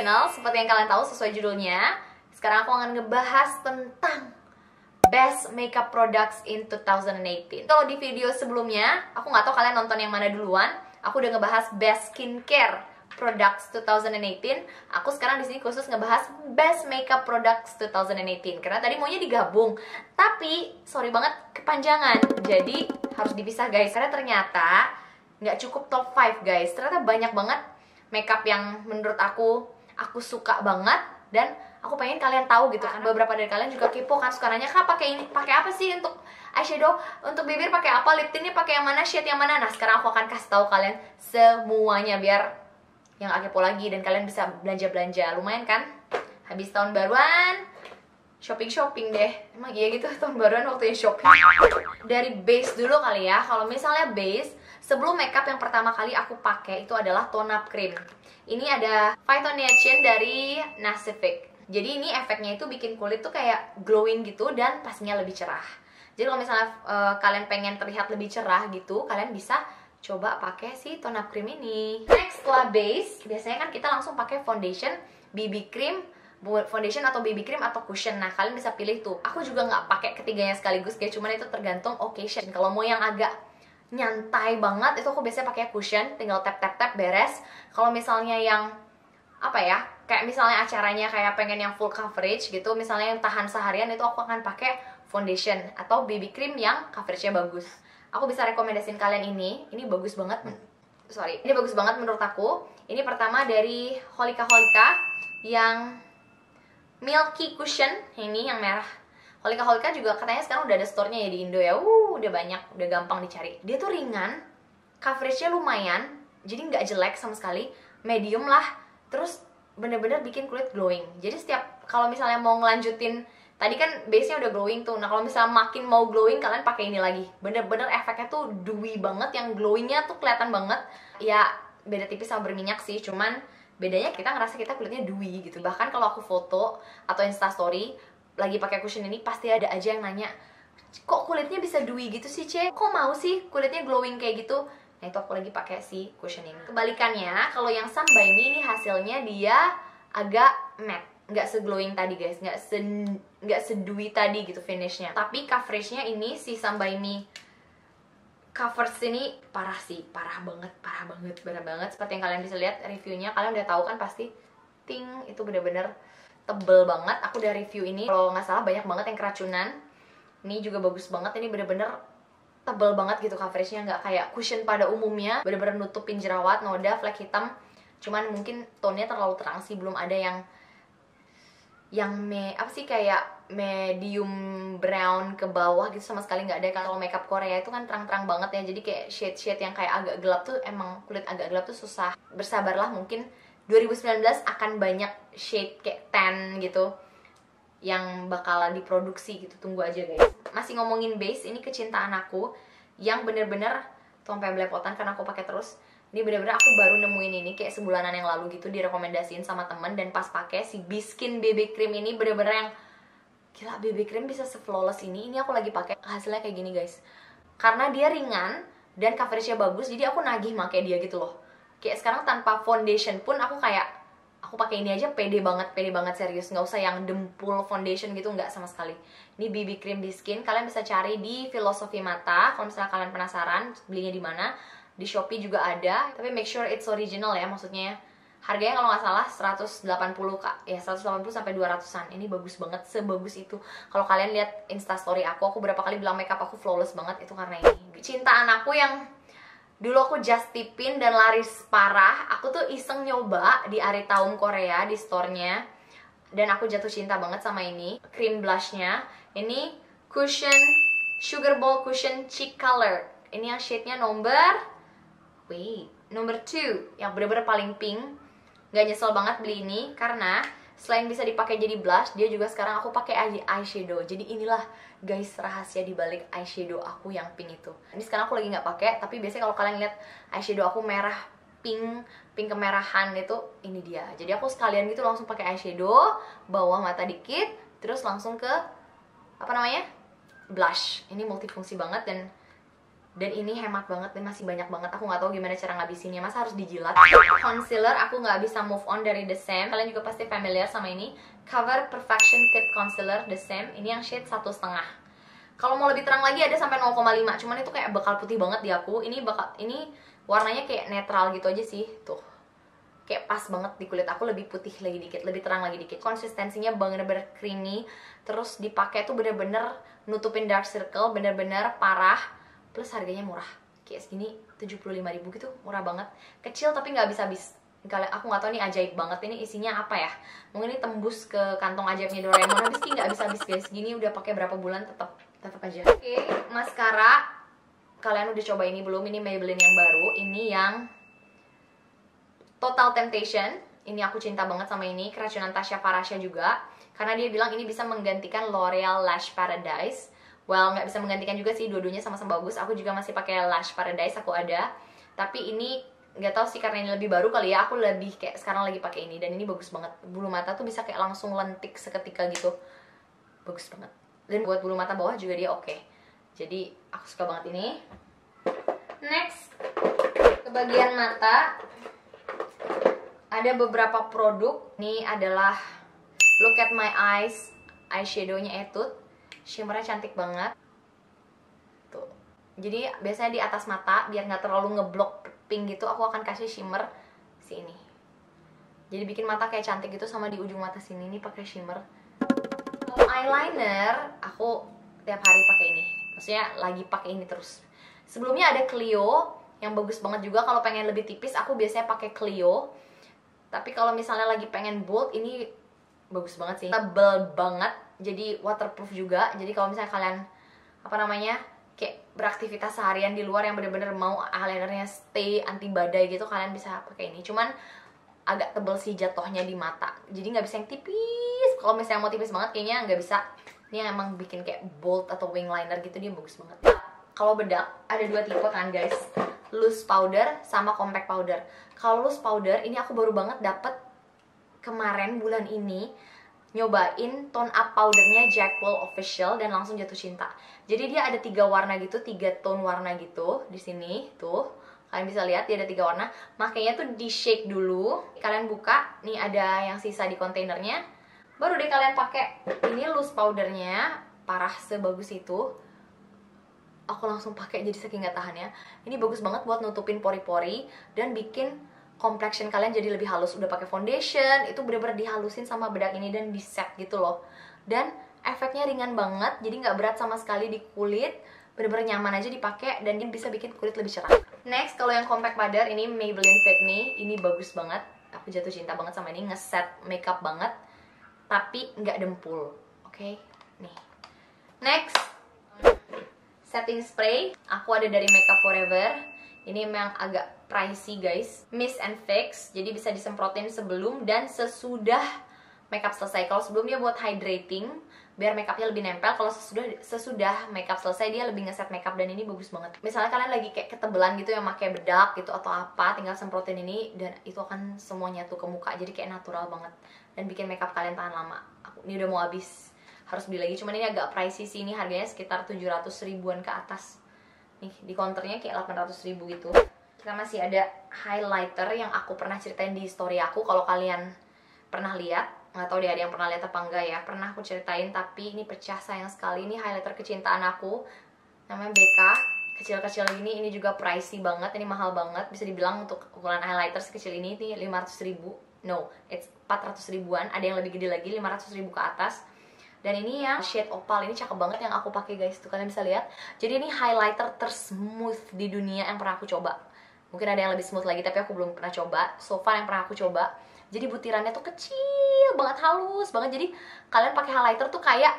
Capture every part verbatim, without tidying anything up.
channel. Seperti yang kalian tahu sesuai judulnya, sekarang aku akan ngebahas tentang best makeup products in two thousand eighteen. Kalau di video sebelumnya, aku nggak tahu kalian nonton yang mana duluan. Aku udah ngebahas best skincare products two thousand eighteen. Aku sekarang di sini khusus ngebahas best makeup products two thousand eighteen karena tadi maunya digabung, tapi sorry banget kepanjangan. Jadi harus dipisah guys. Karena ternyata nggak cukup top five guys. Ternyata banyak banget makeup yang menurut aku aku suka banget dan aku pengen kalian tahu gitu kan. Beberapa dari kalian juga kepo kan, suka nanya, "Kak, pakai ini, pakai apa sih untuk eyeshadow? Untuk bibir pakai apa? Lip tintnya pakai yang mana? Shade yang mana?" Nah, sekarang aku akan kasih tahu kalian semuanya biar yang gak kepo lagi dan kalian bisa belanja-belanja. Lumayan kan? Habis tahun baruan, shopping-shopping deh. Emang iya gitu tahun baruan waktunya shopping. Dari base dulu kali ya. Kalau misalnya base, sebelum makeup yang pertama kali aku pakai itu adalah tone up cream. Ini ada Phytonation dari Nacific. Jadi ini efeknya itu bikin kulit tuh kayak glowing gitu dan pastinya lebih cerah. Jadi kalau misalnya uh, kalian pengen terlihat lebih cerah gitu, kalian bisa coba pakai si tone up cream ini. Next, setelah base, biasanya kan kita langsung pakai foundation, B B cream, foundation atau B B cream atau cushion. Nah, kalian bisa pilih tuh. Aku juga nggak pakai ketiganya sekaligus guys, cuman itu tergantung occasion. Kalau mau yang agak nyantai banget, itu aku biasanya pakai cushion, tinggal tap tap tap beres. Kalau misalnya yang apa ya, kayak misalnya acaranya kayak pengen yang full coverage gitu, misalnya yang tahan seharian, itu aku akan pakai foundation atau B B cream yang coveragenya bagus. Aku bisa rekomendasiin kalian ini, ini bagus banget, sorry, ini bagus banget menurut aku. Ini pertama dari Holika Holika yang Milky Cushion, ini yang merah. Holika Holika juga katanya sekarang udah ada store-nya ya di Indo ya, uh, udah banyak, udah gampang dicari. Dia tuh ringan, coveragenya lumayan, jadi nggak jelek sama sekali, medium lah, terus bener-bener bikin kulit glowing. Jadi setiap kalau misalnya mau ngelanjutin, tadi kan base-nya udah glowing tuh. Nah, kalau misalnya makin mau glowing, kalian pakai ini lagi. Bener-bener efeknya tuh dewy banget, yang glowingnya tuh kelihatan banget. Ya, beda tipis sama berminyak sih, cuman bedanya kita ngerasa kita kulitnya dewy gitu. Bahkan kalau aku foto atau instastory lagi pakai cushion ini, pasti ada aja yang nanya, "Kok kulitnya bisa dewy gitu sih, Ce? Kok mau sih kulitnya glowing kayak gitu?" Nah, itu aku lagi pakai si cushion ini. Kebalikannya, kalau yang Sun by Me ini hasilnya dia agak matte. Nggak se-glowing tadi guys, nggak se nggak sedewy tadi gitu finishnya. Tapi coveragenya ini si Sun by Me covers ini parah sih, parah banget, parah banget, parah banget. Seperti yang kalian bisa lihat reviewnya, kalian udah tahu kan pasti, ting, itu bener-bener tebel banget. Aku udah review ini, kalau nggak salah banyak banget yang keracunan. Ini juga bagus banget, ini bener-bener tebel banget gitu coveragenya, nggak kayak cushion pada umumnya, bener-bener nutupin jerawat, noda, flek hitam. Cuman mungkin tone-nya terlalu terang sih, belum ada yang yang me apa sih kayak medium brown ke bawah gitu, sama sekali nggak ada. Kalau makeup Korea itu kan terang-terang banget ya, jadi kayak shade-shade yang kayak agak gelap tuh, emang kulit agak gelap tuh susah. Bersabarlah, mungkin dua ribu sembilan belas akan banyak shade kayak tan gitu yang bakalan diproduksi gitu, tunggu aja guys. Masih ngomongin base, ini kecintaan aku yang bener-bener tuh sampai belepotan karena aku pakai terus. Ini bener-bener aku baru nemuin ini kayak sebulanan yang lalu gitu, direkomendasiin sama temen, dan pas pakai si Biskin B B Cream ini bener-bener yang gila, B B Cream bisa se-flawless ini. Ini aku lagi pakai, hasilnya kayak gini guys. Karena dia ringan dan coveragenya bagus, jadi aku nagih pakai dia gitu loh. Kayak sekarang tanpa foundation pun aku kayak aku pakai ini aja pede banget, pede banget serius. Nggak usah yang dempul foundation gitu, nggak sama sekali. Ini B B Cream Biskin, kalian bisa cari di Filosofi Mata kalau misalnya kalian penasaran belinya di mana. Di Shopee juga ada, tapi make sure it's original ya, maksudnya harganya kalau nggak salah seratus delapan puluh kak, ya seratus delapan puluh sampai dua ratusan. Ini bagus banget, sebagus itu. Kalau kalian lihat instastory aku, aku berapa kali bilang makeup aku flawless banget, itu karena ini. Cintaan aku yang dulu aku just tipin dan laris parah, aku tuh iseng nyoba di Aritaum Korea, di store-nya, dan aku jatuh cinta banget sama ini. Cream blushnya, ini Cushion Sugar Ball Cushion Cheek Color. Ini yang shade-nya nomor Wait, number two, yang bener-bener paling pink. Gak nyesel banget beli ini karena selain bisa dipakai jadi blush, dia juga sekarang aku pakai eyeshadow. Jadi inilah guys rahasia dibalik eyeshadow aku yang pink itu. Ini sekarang aku lagi nggak pakai, tapi biasanya kalau kalian lihat eyeshadow aku merah pink, pink kemerahan itu, ini dia. Jadi aku sekalian gitu langsung pakai eyeshadow, bawah mata dikit, terus langsung ke apa namanya, blush. Ini multifungsi banget dan Dan ini hemat banget dan masih banyak banget. Aku nggak tahu gimana cara ngabisinnya, masa harus dijilat. Concealer aku nggak bisa move on dari The Same. Kalian juga pasti familiar sama ini, Cover Perfection Tip Concealer The Same. Ini yang shade satu setengah. Kalau mau lebih terang lagi ada sampai nol koma lima, cuman itu kayak bakal putih banget di aku. Ini bakal, ini warnanya kayak netral gitu aja sih, tuh. Kayak pas banget di kulit aku, lebih putih lagi dikit, lebih terang lagi dikit. Konsistensinya bener-bener creamy, terus dipakai tuh bener-bener nutupin dark circle, bener-bener parah. Plus harganya murah, kayak segini tujuh puluh lima ribu gitu, murah banget. Kecil tapi nggak habis-habis. Kalian, aku nggak tahu ini ajaib banget, ini isinya apa ya? Mungkin ini tembus ke kantong ajaibnya Doraemon. Habis ini nggak habis-habis guys. Gini udah pakai berapa bulan tetap tetap aja. Oke, okay, maskara. Kalian udah coba ini belum? Ini Maybelline yang baru. Ini yang Total Temptation. Ini aku cinta banget sama ini, keracunan Tasya Farasya juga. Karena dia bilang ini bisa menggantikan L'Oreal Lash Paradise. Well, nggak bisa menggantikan juga sih, dua-duanya sama-sama bagus. Aku juga masih pakai Lash Paradise, aku ada. Tapi ini nggak tahu sih karena ini lebih baru kali ya. Aku lebih kayak sekarang lagi pakai ini dan ini bagus banget. Bulu mata tuh bisa kayak langsung lentik seketika gitu, bagus banget. Dan buat bulu mata bawah juga dia oke. Jadi aku suka banget ini. Next, ke bagian mata ada beberapa produk. Ini adalah Look at My Eyes eyeshadow-nya Etude. Shimmernya cantik banget tuh. Jadi biasanya di atas mata biar nggak terlalu ngeblok pink gitu, aku akan kasih shimmer sini. Jadi bikin mata kayak cantik gitu, sama di ujung mata sini nih pakai shimmer. Kalau eyeliner aku tiap hari pakai ini, maksudnya lagi pakai ini terus. Sebelumnya ada Clio yang bagus banget juga. Kalau pengen lebih tipis aku biasanya pakai Clio. Tapi kalau misalnya lagi pengen bold, ini bagus banget sih, tebel banget, jadi waterproof juga. Jadi kalau misalnya kalian apa namanya kayak beraktivitas seharian di luar yang bener-bener mau eyelinernya stay anti badai gitu, kalian bisa pakai ini. Cuman agak tebel sih jatuhnya di mata, jadi nggak bisa yang tipis. Kalau misalnya mau tipis banget kayaknya nggak bisa. Ini emang bikin kayak bold atau wing liner gitu, dia bagus banget. Kalau bedak ada dua tipe kan guys, loose powder sama compact powder. Kalau loose powder ini aku baru banget dapet kemarin bulan ini, nyobain tone up powdernya Jackwell Official dan langsung jatuh cinta. Jadi dia ada tiga warna gitu, tiga tone warna gitu di sini tuh. Kalian bisa lihat dia ada tiga warna. Makanya tuh di shake dulu. Kalian buka, nih ada yang sisa di kontainernya. Baru deh kalian pakai. Ini loose powdernya parah sebagus itu. Aku langsung pakai jadi saking nggak tahannya. Ini bagus banget buat nutupin pori-pori dan bikin complexion kalian jadi lebih halus. Udah pakai foundation, itu bener-bener dihalusin sama bedak ini dan di set gitu loh. Dan efeknya ringan banget, jadi nggak berat sama sekali di kulit. Bener-bener nyaman aja dipakai dan dia bisa bikin kulit lebih cerah. Next, kalau yang compact powder ini Maybelline Fit Me, ini bagus banget. Aku jatuh cinta banget sama ini, ngeset makeup banget, tapi nggak dempul. Oke, okay? Nih. Next, setting spray. Aku ada dari Makeup Forever. Ini memang agak pricey guys, Mist and Fix. Jadi bisa disemprotin sebelum dan sesudah makeup selesai. Kalau sebelumnya buat hydrating, biar makeupnya lebih nempel. Kalau sesudah sesudah makeup selesai dia lebih ngeset makeup dan ini bagus banget. Misalnya kalian lagi kayak ketebelan gitu yang pakai bedak gitu atau apa, tinggal semprotin ini dan itu akan semuanya tuh ke muka. Jadi kayak natural banget dan bikin makeup kalian tahan lama. Aku ini udah mau habis, harus beli lagi. Cuman ini agak pricey sih, ini harganya sekitar tujuh ratus ribuan ke atas. Nih, di counternya kayak delapan ratus ribu gitu. Kita masih ada highlighter yang aku pernah ceritain di story aku. Kalau kalian pernah lihat, nggak tahu deh ada yang pernah lihat apa enggak ya. Pernah aku ceritain, tapi ini pecah sayang sekali. Ini highlighter kecintaan aku, namanya B K. Kecil-kecil gini, ini juga pricey banget. Ini mahal banget, bisa dibilang untuk ukuran highlighter sekecil ini, ini lima ratus ribu. No, it's empat ratus ribuan. Ada yang lebih gede lagi, lima ratus ribu ke atas. Dan ini yang shade opal, ini cakep banget yang aku pakai guys, tuh kalian bisa lihat. Jadi ini highlighter tersmooth di dunia yang pernah aku coba. Mungkin ada yang lebih smooth lagi, tapi aku belum pernah coba. So far yang pernah aku coba, jadi butirannya tuh kecil banget, halus banget. Jadi kalian pakai highlighter tuh kayak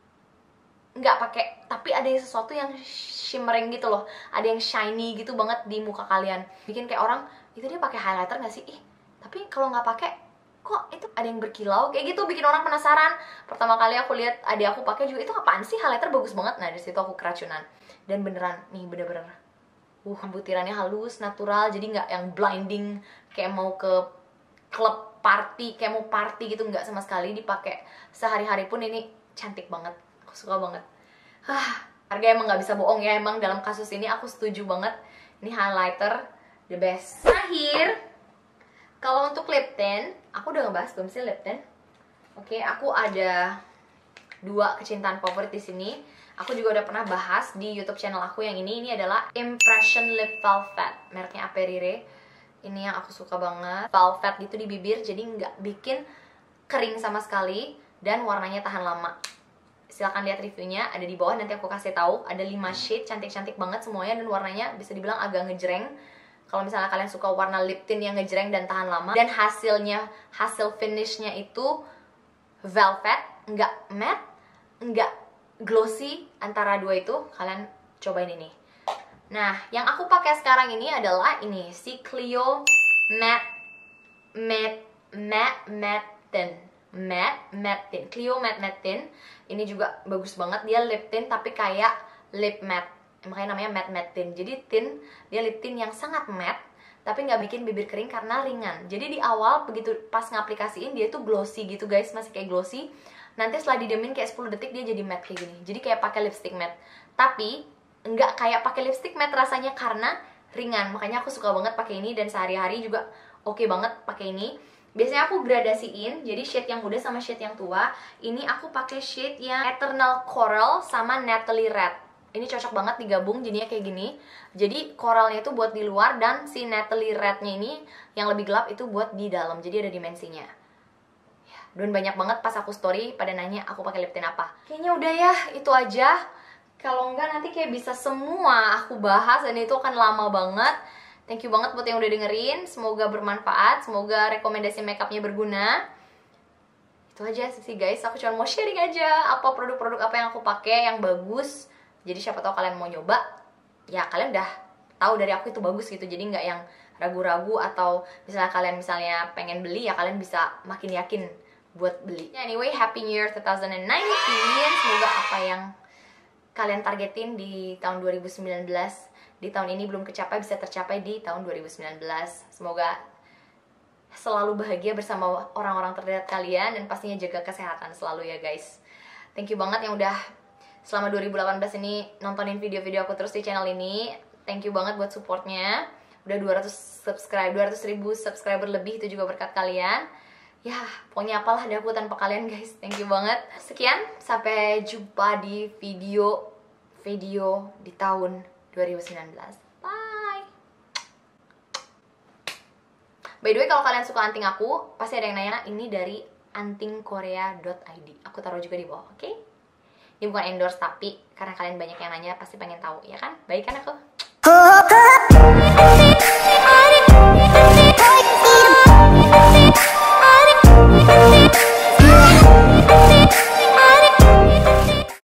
nggak pakai, tapi ada yang sesuatu yang shimmering gitu loh, ada yang shiny gitu banget di muka kalian. Bikin kayak orang itu dia pakai highlighter nggak sih? Ih, tapi kalau nggak pakai kok itu ada yang berkilau kayak gitu, bikin orang penasaran. Pertama kali aku lihat adik aku pakai juga, itu apaan sih, highlighter bagus banget. Nah dari situ aku keracunan dan beneran nih, bener-bener uh butirannya halus, natural, jadi nggak yang blinding kayak mau ke klub party, kayak mau party gitu, nggak sama sekali. Dipakai sehari-hari pun ini cantik banget, aku suka banget. Ah, Harga emang nggak bisa bohong ya, emang dalam kasus ini aku setuju banget. Ini highlighter the best. Terakhir, kalau untuk lip tint, aku udah ngebahas belum sih lip tint? Oke, aku ada dua kecintaan favorit di sini. Aku juga udah pernah bahas di YouTube channel aku yang ini. Ini adalah Impression Lip Velvet, mereknya Aperire. Ini yang aku suka banget. Velvet gitu di bibir, jadi nggak bikin kering sama sekali dan warnanya tahan lama. Silahkan lihat reviewnya, ada di bawah, nanti aku kasih tahu. Ada lima shade, cantik-cantik banget semuanya, dan warnanya bisa dibilang agak ngejreng. Kalau misalnya kalian suka warna lip tint yang ngejreng dan tahan lama, dan hasilnya, hasil finishnya itu velvet, nggak matte, nggak glossy, antara dua itu, kalian cobain ini. Nah, yang aku pakai sekarang ini adalah ini, si Clio Matte Matte Matte Matte Tint. Matte Matte Tint, Clio Matte Matte Tint. Ini juga bagus banget, dia lip tint tapi kayak lip matte, makanya namanya matte matte tint. Jadi tint, dia lip tint yang sangat matte tapi nggak bikin bibir kering karena ringan. Jadi di awal begitu pas ngaplikasiin dia tuh glossy gitu guys, masih kayak glossy. Nanti setelah didemin kayak sepuluh detik dia jadi matte kayak gini. Jadi kayak pakai lipstick matte, tapi nggak kayak pakai lipstick matte rasanya karena ringan. Makanya aku suka banget pakai ini, dan sehari-hari juga oke okay banget pakai ini. Biasanya aku gradasiin, jadi shade yang muda sama shade yang tua. Ini aku pakai shade yang Eternal Coral sama Natalie Red. Ini cocok banget digabung, jadinya kayak gini. Jadi coralnya itu buat di luar, dan si Natalie Red-nya ini yang lebih gelap itu buat di dalam. Jadi ada dimensinya. Dan banyak banget pas aku story pada nanya aku pakai lip tint apa. Kayaknya udah ya, itu aja. Kalau enggak nanti kayak bisa semua aku bahas, dan itu akan lama banget. Thank you banget buat yang udah dengerin. Semoga bermanfaat, semoga rekomendasi makeupnya berguna. Itu aja sih guys, aku cuma mau sharing aja apa produk-produk apa yang aku pakai yang bagus. Jadi siapa tahu kalian mau nyoba, ya kalian udah tahu dari aku itu bagus gitu. Jadi nggak yang ragu-ragu, atau misalnya kalian misalnya pengen beli, ya kalian bisa makin yakin buat beli. Anyway, Happy New Year twenty nineteen. Semoga apa yang kalian targetin di tahun dua ribu sembilan belas, di tahun ini belum kecapai, bisa tercapai di tahun dua ribu sembilan belas. Semoga selalu bahagia bersama orang-orang terdekat kalian, dan pastinya jaga kesehatan selalu ya guys. Thank you banget yang udah selama dua ribu delapan belas ini nontonin video-video aku terus di channel ini. Thank you banget buat supportnya. Udah dua ratus subscribe, dua ratus ribu subscriber lebih, itu juga berkat kalian. Ya, pokoknya apalah ada aku tanpa kalian guys. Thank you banget. Sekian, sampai jumpa di video video di tahun dua ribu sembilan belas. Bye. By the way, kalau kalian suka anting aku, pasti ada yang nanya, ini dari anting korea dot i d. Aku taruh juga di bawah, oke? Okay? Ini bukan endorse, tapi karena kalian banyak yang nanya, pasti pengen tahu, ya kan? Baik kan aku?